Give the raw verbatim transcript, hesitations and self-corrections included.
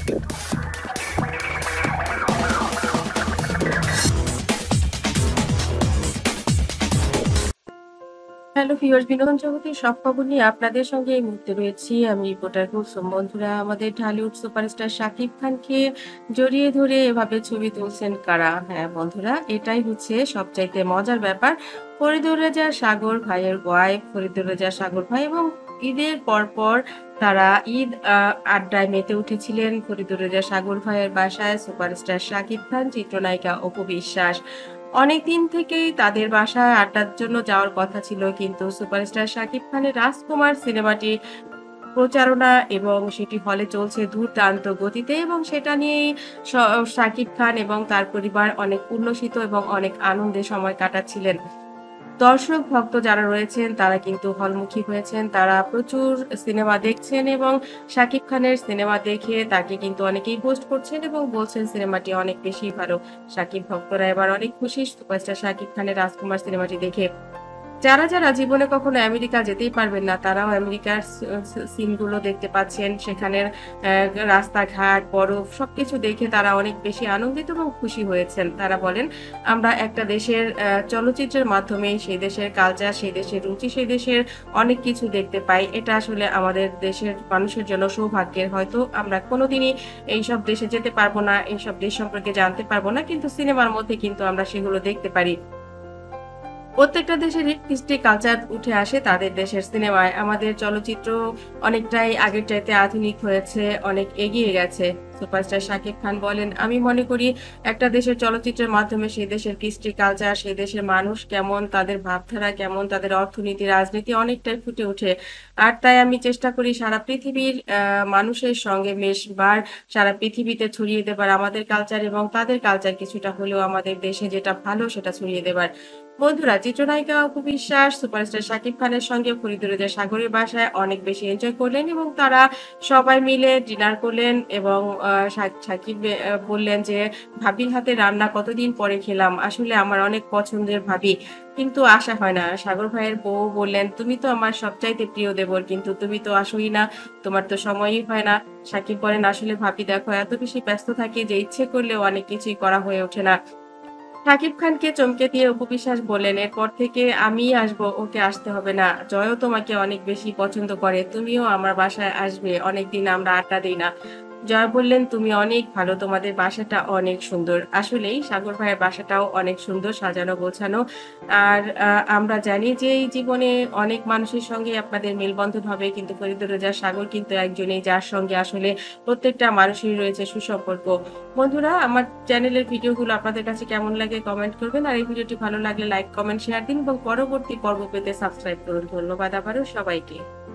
Hello viewers, বিনোদন জগতের সব খবর নিয়ে আপনাদের সঙ্গে এই মুহূর্তে রয়েছি আমি রিপোর্টার কুলসুম। বন্ধুরা, আমাদের ঢালিউড সুপারস্টার শাকিব খানকে জড়িয়ে ধরে এভাবে ছবি তুলছেন কারা? হ্যাঁ বন্ধুরা, এটাই হচ্ছে সবচাইতে মজার ব্যাপার। ফরিদুর রেজা সাগর ভাইয়ের ওয়াইফ ফরিদুর রেজা সাগর ভাই এবং ঈদের পরপর তারা ঈদ আ আড্ডায় মেতে উঠেছিলেন ফরিদুর রেজা সাগর ভাইয়ের বাসায় সুপারস্টার শাকিব খান, চিত্রনায়িকা অপু বিশ্বাস। অনেকদিন থেকেই তাদের বাসায় আড্ডার জন্য যাওয়ার কথা ছিল, কিন্তু সুপারস্টার শাকিব খানের 'রাজকুমার' সিনেমাটি প্রচারণা এবং সেটি হলে চলছে দুর্দান্ত গতিতে এবং সেটা নিয়েই স শাকিব খান এবং তার পরিবার অনেক উল্লসিত এবং অনেক আনন্দে সময় কাটাচ্ছিলেন। দর্শক ভক্ত যারা রয়েছেন তারা কিন্তু হলমুখী হয়েছেন। তারা প্রচুর সিনেমা দেখছেন এবং শাকিব খানের সিনেমা দেখে তাকে কিন্তু অনেকেই পোস্ট করছেন এবং বলছেন সিনেমাটি অনেক বেশি ভালো। শাকিব ভক্তরা এবার অনেক খুশি সুপারস্টার শাকিব খানের 'রাজকুমার' সিনেমাটি দেখে। যারা, যারা জীবনে কখনো আমেরিকা যেতেই পারবেন না, তারাও আমেরিকার স স সিনগুলো দেখতে পাচ্ছেন। সেখানের অ্যা রাস্তাঘাট, বরফ সবকিছু দেখে তারা অনেক বেশি আনন্দিত এবং খুশি হয়েছেন। তারা বলেন, "আমরা একটা দেশের অ্যা চলচ্চিত্রের মাধ্যমে সেই দেশের কালচার, সেই দেশের রুচি, সেই দেশের অনেক কিছু দেখতে পাই। এটা আসলে আমাদের দেশের মানুষের জন্য সৌভাগ্যের। হয়তো আমরা কোনোদিনই এইসব দেশে যেতে পারবো না, এইসব দেশ সম্পর্কে জানতে পারবো না। কিন্তু সিনেমার মধ্যে কিন্তু আমরা সেগুলো দেখতে পারি।" প্রত্যেকটা দেশেরই কৃষ্টি কালচার উঠে আসে তাদের দেশের সিনেমায়। আমাদের চলচ্চিত্র অনেকটাই আগের চাইতে আধুনিক হয়েছে, অনেক এগিয়ে গেছে। সুপারস্টার শাকিব খান বলেন, "আমি মনে করি একটা দেশের চলচ্চিত্রের মাধ্যমে সেই দেশের কৃষ্টি কালচার, সেই দেশের মানুষ কেমন, তাদের ভাবধারা কেমন, তাদের অর্থনীতি, রাজনীতি অনেকটাই ফুটে ওঠে। আর তাই আমি চেষ্টা করি সারা পৃথিবীর আ মানুষের সঙ্গে মেশবার, সারা পৃথিবীতে ছড়িয়ে দেবার আমাদের কালচার এবং তাদের কালচার কিছুটা হলেও আমাদের দেশে যেটা ভালো সেটা ছড়িয়ে দেবার।" বন্ধুরা, চিত্রনায়িকা অপু বিশ্বাস সুপারস্টার শাকিব খানের সঙ্গে ফরিদুর রেজা সাগরের বাসায় অনেক বেশি এনজয় করলেন এবং তারা সবাই মিলে ডিনার করলেন এবং আ শা শাকিব বে আ বললেন যে, "ভাবির হাতের রান্না কতদিন পরে খেলাম। আসলে আমার অনেক পছন্দের ভাবি। কিন্তু আসা হয় না।" সাগর ভাইয়ের বউ বললেন, "তুমি তো আমার সবচাইতে প্রিয় দেবর। কিন্তু তুমি তো আসোই না। তোমার তো সময়ই হয় না।" শাকিব বলেন, "আসলে ভাবি দেখো এত বেশি ব্যস্ত থাকি যে ইচ্ছে করলেও অনেক কিছুই করা হয়ে ওঠে না।" শাকিব খানকে চমকে দিয়ে অপু বিশ্বাস বললেন, "এরপর থেকে আমিই আসবো, ওকে আসতে হবে না। জয়ও তোমাকে অনেক বেশি পছন্দ করে। তুমিও আমার বাসায় আসবে। অনেকদিন আমরা আড্ডা দেই না।" জয় বললেন, "তুমি অনেক ভালো। তোমাদের বাসাটা অনেক সুন্দর।" আসলেই সাগর ভাইয়ের বাসাটাও অনেক সুন্দর, সাজানো গোছানো। আর আ আমরা জানি যে এই জীবনে অনেক মানুষের সঙ্গে আপনাদের মেলবন্ধন হবে। কিন্তু ফরিদুর রেজা সাগর কিন্তু একজনই যার সঙ্গে আসলে প্রত্যেকটা মানুষেরই রয়েছে সুসম্পর্ক। বন্ধুরা, আমার চ্যানেলের ভিডিওগুলো আপনাদের কাছে কেমন লাগে কমেন্ট করবেন। আর এই ভিডিওটি ভালো লাগলে লাইক, কমেন্ট, শেয়ার দিন এবং পরবর্তী পর্ব পেতে সাবস্ক্রাইব করুন। ধন্যবাদ আবারও সবাইকে।